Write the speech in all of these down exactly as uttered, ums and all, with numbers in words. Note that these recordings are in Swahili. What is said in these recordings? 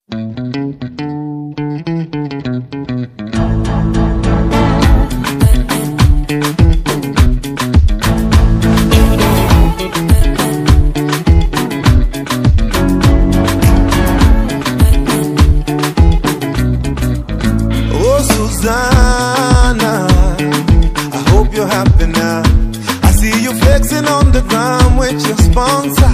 Oh Suzanna, I hope you're happy now. I see you flexing on the ground with your sponsor.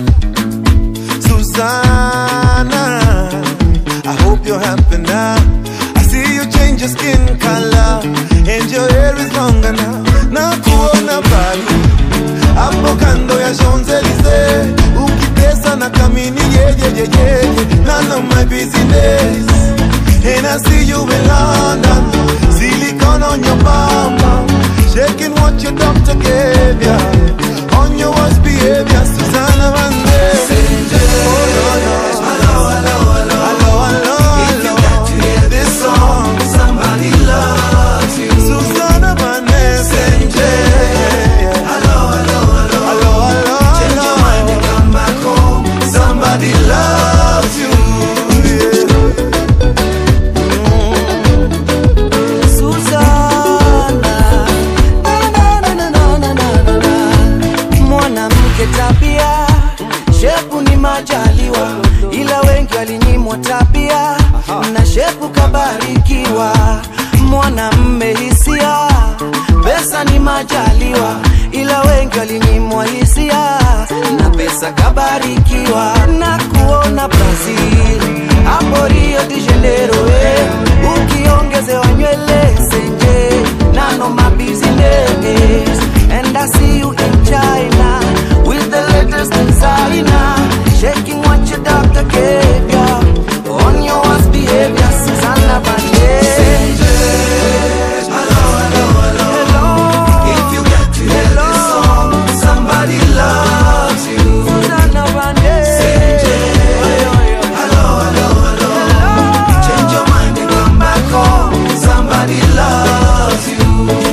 Susanna, I hope you're happy now. I see you change your skin color and your hair is longer now. Na kuona bali hapo kando ya Champs-Élysées, ukitesa na kamini yeje yeje, none of my business. And I see you in London, silicone on your bum, shaking what your doctor gave ya, on your worst behavior, Suzanna. Tabia, shepu ni majaliwa, ila wengi walinyimwa tabia, na shepu kabarikiwa. Mwanamume hisia, pesa ni majaliwa, ila wengi walinyimwa hisia, na pesa kabarikiwa. Na kuona Brazil, hapo Rio de Janeiro, eh, ukiongezewa nywele senje, none of my business. And I see you in China with the latest designer, shaking what your doctor gave ya, on your worst behavior, Suzanna. Hello, hello, hello, hello. If you get to hear this song, somebody loves you, Suzanna. Hello, hello, hello, hello. Change your mind and come back home, somebody loves you.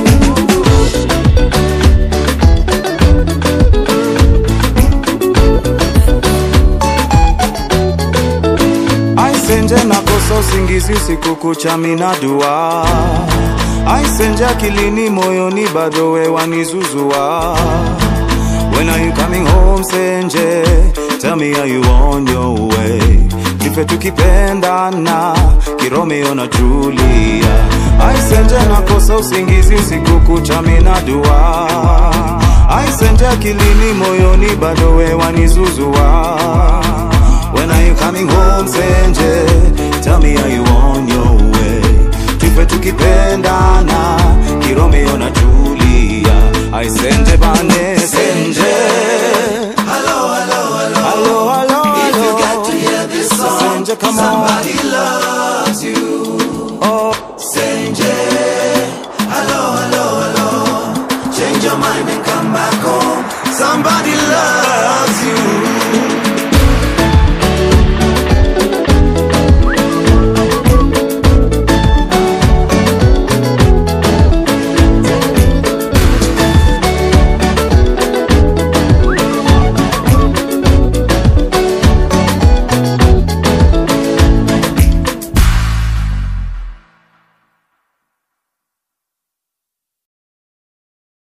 Aisenje nakosa usingizi usiku kucha mina dua, aisenje akilini moyoni bado we wanizuzua. When are you coming home Senje? Tell me are you on your way? Kife tukipendana kiromeo na Julia. Aisenje nakosa usingizi usiku kucha mina dua, aisenje akilini moyoni bado we wanizuzua. When are you coming home Senje? Tell me are you on your way? Kife tukipendana kiromeo na Julia. I Senje bane Senje.